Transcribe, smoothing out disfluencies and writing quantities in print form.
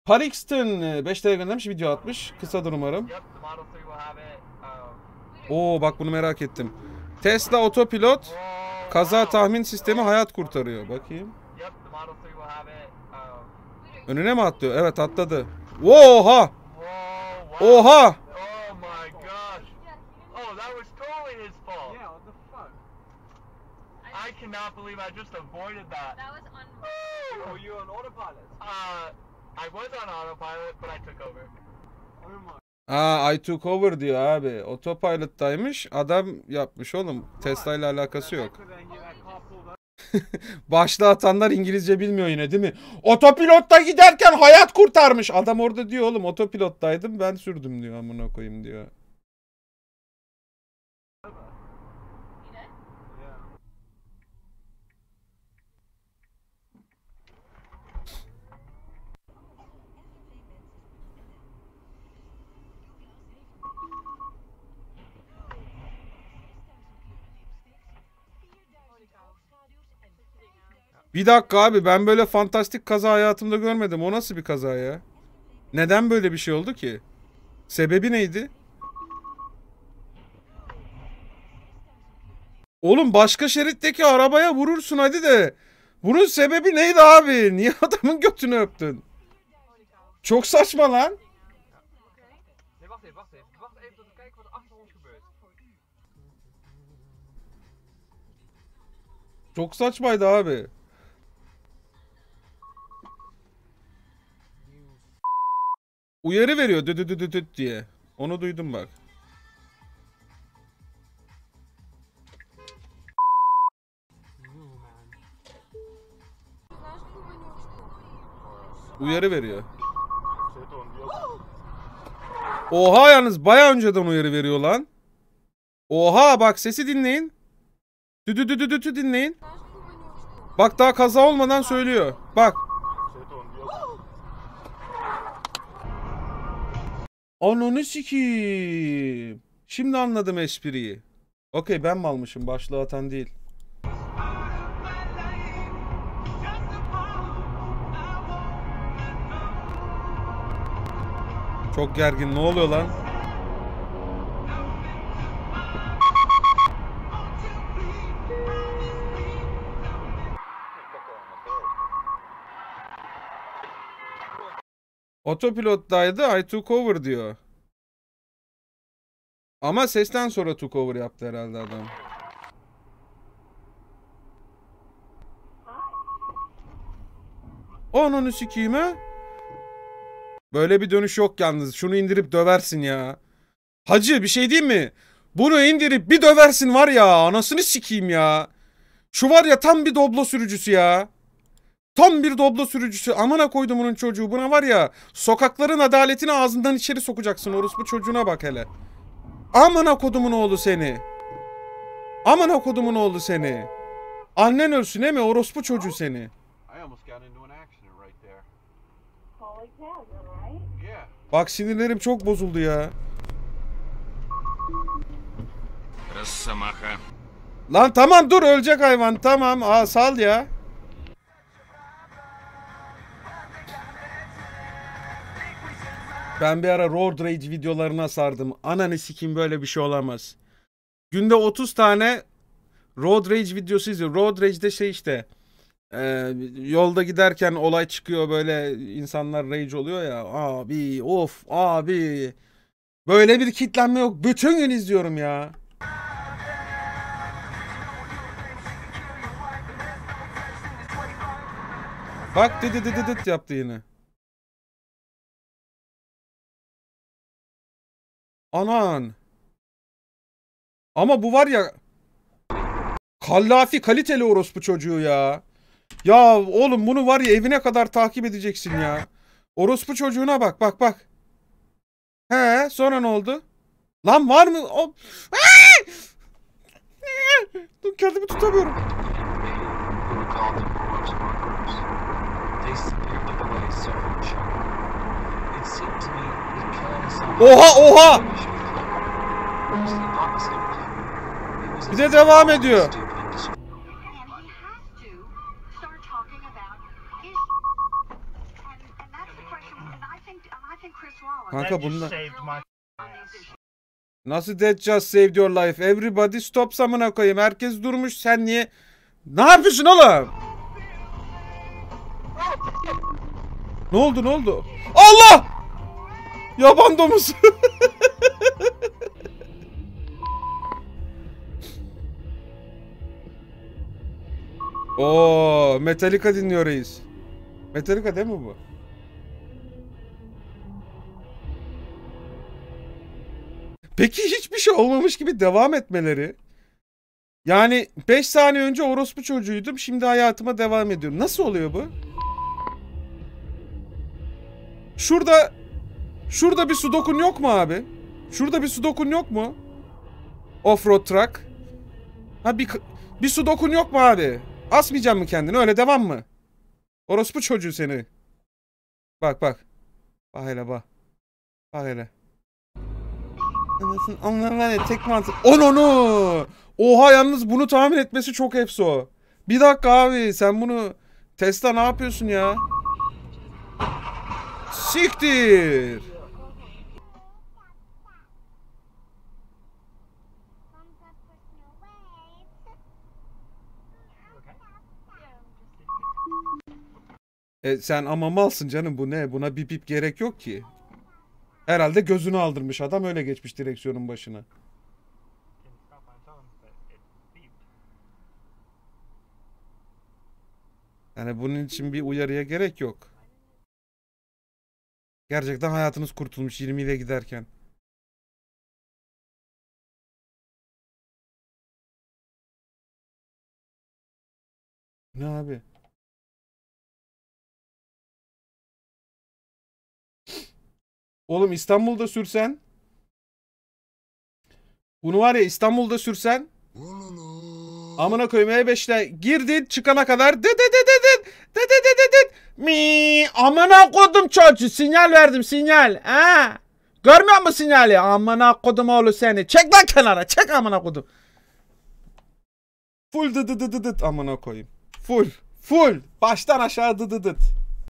Parixton 5 TL göndermiş, video atmış. Kısadır umarım. Oo bak bunu merak ettim. Tesla otopilot kaza tahmin sistemi hayat kurtarıyor. Bakayım. Önüne mi atlıyor? Evet atladı. Oha! Oha! I cannot believe I just avoided that. That was unreal. Were you on autopilot? I was on autopilot, but I took over. Aa, I took over diyor abi. Autopilot'taymış. Adam yapmış oğlum. Tesla ile alakası yok. Başta atanlar İngilizce bilmiyor yine değil mi? Otopilotta giderken hayat kurtarmış. Adam orada diyor oğlum otopilottaydım ben sürdüm diyor, amına koyayım diyor. Bir dakika abi, ben böyle fantastik kaza hayatımda görmedim. O nasıl bir kaza ya? Neden böyle bir şey oldu ki? Sebebi neydi? Oğlum başka şeritteki arabaya vurursun hadi de. Bunun sebebi neydi abi? Niye adamın götünü öptün? Çok saçma lan. Çok saçmaydı abi. Uyarı veriyor düt diye. Onu duydum bak. Uyarı veriyor. Oha, yalnız baya önceden uyarı veriyor lan. Oha bak, sesi dinleyin. Düdü dinleyin. Bak daha kaza olmadan söylüyor. Bak. Ananı sikiyim. Şimdi anladım espriyi. Okey, ben mi almışım? Başlığı atan değil. Çok gergin. Ne oluyor lan? Otopilottaydı. I took over diyor. Ama sesten sonra took over yaptı herhalde adam. Ananı sikeyim ha? Böyle bir dönüş yok yalnız. Şunu indirip döversin ya. Hacı bir şey diyeyim mi? Bunu indirip bir döversin var ya. Anasını sikeyim ya. Şu var ya, tam bir doblo sürücüsü ya. Tam bir doblo sürücüsü. Amına koydum bunun çocuğu. Buna var ya, sokakların adaletini ağzından içeri sokacaksın. Orospu çocuğuna bak hele. Amına kodumun oğlu seni. Amına kodumun oğlu seni. Annen ölsün he mi? Orospu çocuğu seni. Bak sinirlerim çok bozuldu ya. Lan tamam dur, ölecek hayvan, tamam. Aa sal ya. Ben bir ara Road Rage videolarına sardım. Ananı sikim, böyle bir şey olamaz. Günde 30 tane Road Rage videosu izliyor. Road Rage'de şey işte. Yolda giderken olay çıkıyor, böyle insanlar rage oluyor ya. Abi of abi. Böyle bir kitlenme yok. Bütün gün izliyorum ya. Bak dıt yaptı yine. Anan. Ama bu var ya, kallafi kaliteli orospu çocuğu ya. Ya oğlum bunu var ya, evine kadar takip edeceksin ya. Orospu çocuğuna bak bak. He, sonra ne oldu? Lan var mı? Dur, kendimi tutamıyorum. Oha! Bir de devam ediyor. Kanka bunlar... Saved my ass. Nasıl that just saved your life? Everybody stop amına koyayım. Herkes durmuş. Sen niye? Ne yapıyorsun oğlum? Ne oldu ne oldu? Allah! Yaban domuzu. Oo, Metallica dinliyor reis. Metallica değil mi bu? Peki hiçbir şey olmamış gibi devam etmeleri. Yani 5 saniye önce orospu çocuğuydum. Şimdi hayatıma devam ediyorum. Nasıl oluyor bu? Şurada bir sudokun yok mu abi? Şurada bir sudokun yok mu? Offroad truck. Ha bir sudokun yok mu abi? Asmayacak mı kendini? Öyle devam mı? Orospu çocuğu seni. Bak bak. Bak hele bak. Bak hele. Anasın anlarına ne tek mantık. Onu. Oha yalnız bunu tahmin etmesi çok efso. Bir dakika abi sen bunu Tesla ne yapıyorsun ya? Siktir. Sen ama malsın canım bu ne? Buna bip bip gerek yok ki. Herhalde gözünü aldırmış adam öyle geçmiş direksiyonun başına. Yani bunun için bir uyarıya gerek yok. Gerçekten hayatınız kurtulmuş 20 ile giderken. Ne abi? Oğlum İstanbul'da sürsen. Bunu var ya İstanbul'da sürsen. Amına koyayım E5'te girdin çıkana kadar mi amına kodum çocuğu sinyal verdim sinyal ha görmüyor musun sinyali amına kodum oğlu seni çek lan kenara çek amına kodum full amına koyayım full baştan aşağı